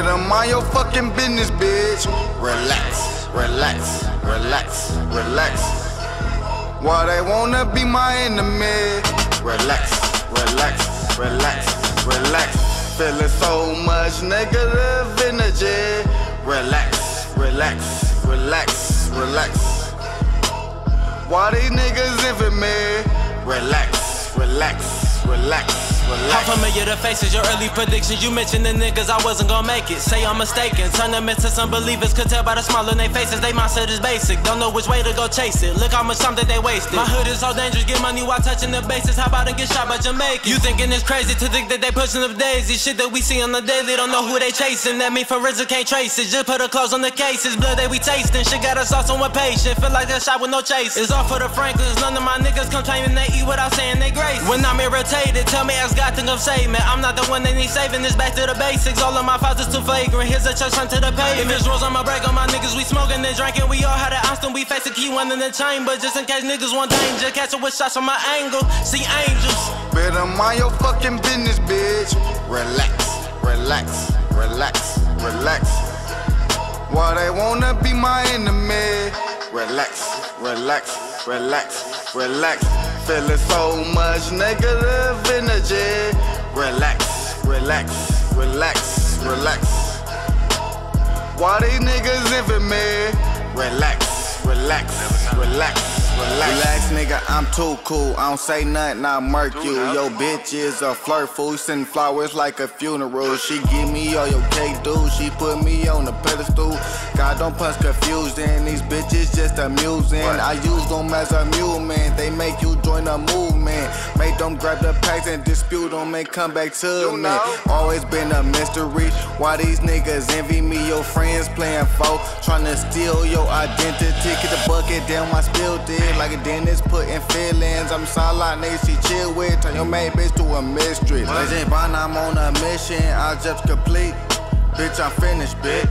Better mind your fucking business, bitch. Relax, relax, relax, relax. Why they wanna be my enemy? Relax, relax, relax, relax. Feeling so much negative energy. Relax, relax, relax, relax. Why these niggas envy me? Relax, relax, relax. How familiar the faces, your early predictions. You mentioned the niggas, I wasn't gonna make it. Say I'm mistaken, turn them into some believers. Could tell by the smile on their faces, they mindset is basic. Don't know which way to go chase it. Look how much time that they wasted. My hood is so dangerous, get money while touching the bases. How about and get shot by Jamaicans? You thinking it's crazy to think that they pushing up daisies. Shit that we see on the daily, don't know who they chasing. That mean forensic can't trace it. Just put a close on the cases. Blood that we tasting, shit got us all somewhat patient. Feel like that shot with no chase. It's all for the Franklins, none of my niggas come claiming they eat without saying they grace. When I'm irritated, tell me ask God think of saving. I'm not the one that needs saving, it's back to the basics. All of my files is too flagrant, here's a church hunt to the pavement. If it's rules, I'ma break on my niggas, we smoking and drinking. We all had an ounce and we face a key one in the chamber. Just in case niggas want danger, catch it with shots from my angle, see angels. Better mind your fucking business, bitch. Relax, relax, relax, relax. Why they wanna be my enemy? Relax, relax, relax, relax. Feeling so much negative energy. Relax, relax, relax, relax. Why these niggas envy me? Relax, relax, relax. Relax, nigga, I'm too cool. I don't say nothing, I murk you. Yo, bitch is a flirt fool. Send flowers like a funeral. She give me all your cake, dude. She put me on the pedestal. God don't punch confusion. These bitches just amusing. I use them as a mule, man. They make you join the movement. Make them grab the packs and dispute them and come back to me. Always been a mystery. Why these niggas envy me? Your friends playing folk, trying to steal your identity. Get the bucket down, I spilled it. Like a dentist putting feelings. I'm solid, nigga, she chill with. Turn your main bitch to a mistress. Legend Bond, I'm on a mission. I'll just complete. Bitch, I'm finished, bitch.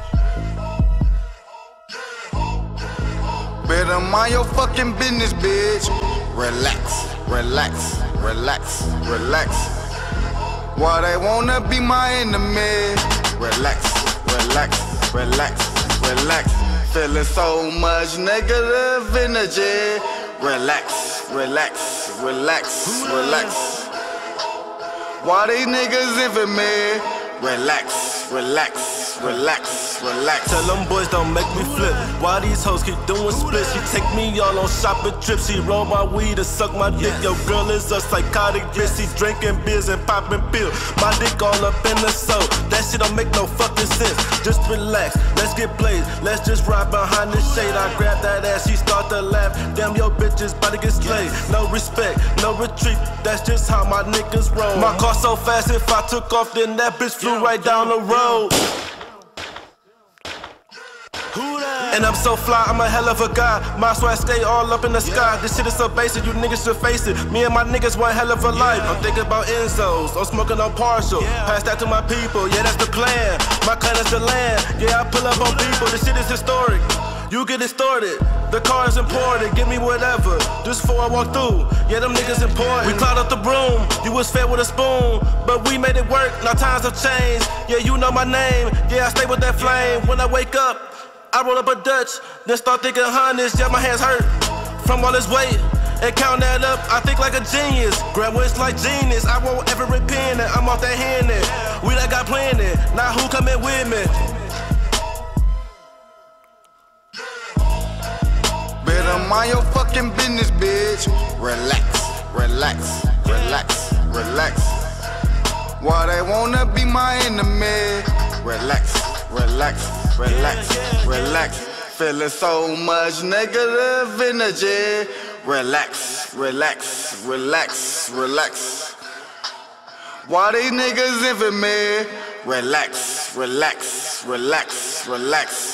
Better mind your fucking business, bitch. Relax, relax, relax, relax. Why they wanna be my enemy? Relax, relax, relax, relax. Feeling so much negative energy. Relax, relax, relax, relax. Why these niggas envy me? Relax, relax, relax, relax. Tell them boys don't make me flip. Why these hoes keep doing splits? She take me all on shopping trips. She roll my weed and suck my dick. Yo, girl is a psychotic bitch. She drinking beers and popping pills. My dick all up in the soul. That shit don't make no fucking sense. Just relax, let's get blazed. Let's just ride behind the shade. I grab that ass, she start to laugh. Damn, your bitch is about to get slayed. No respect, no retreat. That's just how my niggas roll. My car so fast, if I took off, then that bitch flew right down the road. And I'm so fly, I'm a hell of a guy. My swag stay all up in the sky. This shit is so basic, you niggas should face it. Me and my niggas one hell of a life. I'm thinking about Enzos, I'm smoking on partial. Pass that to my people, yeah, that's the plan. My clan is the land, yeah, I pull up on people. This shit is historic, you get distorted. The car is important, give me whatever. Just before I walk through, yeah, them niggas important. We cloud up the broom, you was fed with a spoon. But we made it work, now times have changed. Yeah, you know my name, yeah, I stay with that flame. When I wake up, I roll up a Dutch, then start thinking hundreds. Yeah, my hands hurt from all this weight. And count that up, I think like a genius. Grab what's like genius, I won't ever repent it. I'm off that hand it. We done got planted, now who coming with me? Better mind your fucking business, bitch. Relax, relax, relax, relax. Why they wanna be my enemy? Relax, relax, relax, relax. Feeling so much negative energy. Relax, relax, relax, relax. Why these niggas envy me? Relax, relax, relax, relax.